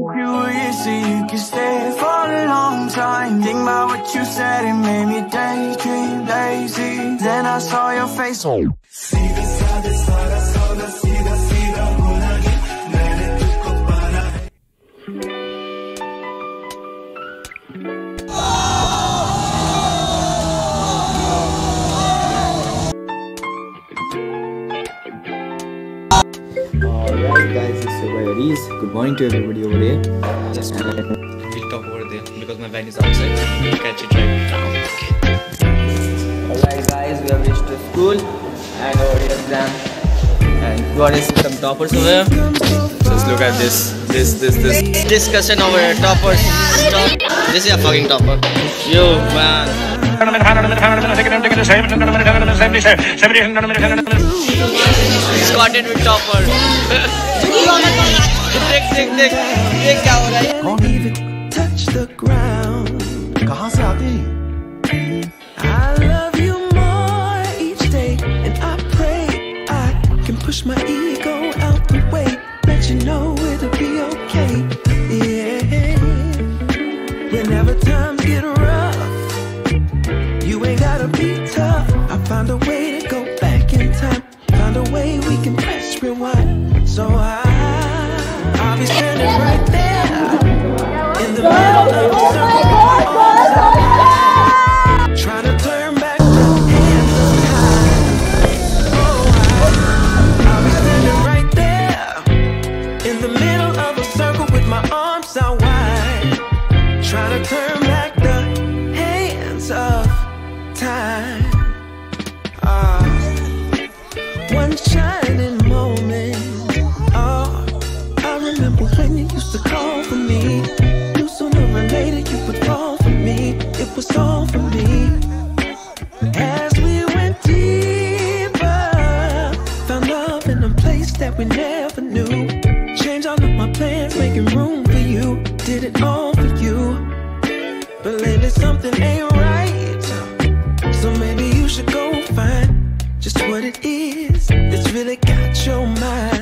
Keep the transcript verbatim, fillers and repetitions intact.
You were here so you could stay for a long time. Think about what you said, it made me daydream lazy. Then I saw your face. Oh. Alright guys, it's your boy Ariz. Good morning to everybody over there. Just uh, we'll talk over there because my van is outside. We'll catch it right now. Alright guys, we have reached the school and over here exam. And what is some toppers over here? Just look at this. This, this, this. Discussion over here. Toppers. Top. This is a fucking topper. Yo, man. Scotted with topper. देख देख देख देख क्या हो रहा है? Touch the ground. कहाँ से आती? I love you more each day, and I pray I can push my ego out the way, let you know it'll be okay. Yeah. Whenever times get rough, you ain't gotta be tough. I found a way to go back in time, found a way we can press rewind. So I, I'll be standing right there in the middle of the circle, trying to turn back the hands of time. Oh, I, I'll be standing right there in the middle of a circle with my arms out wide, trying to turn back the hands of time. Ah, one shining moment. Oh, I remember when you used to call for me. Knew sooner or later you would fall for me. It was all for me. As we went deeper, found love in a place that we never knew. Changed all of my plans, making room for you. Did it all for you. But lately something ain't right. So maybe you should go find just what it is that's really got your mind.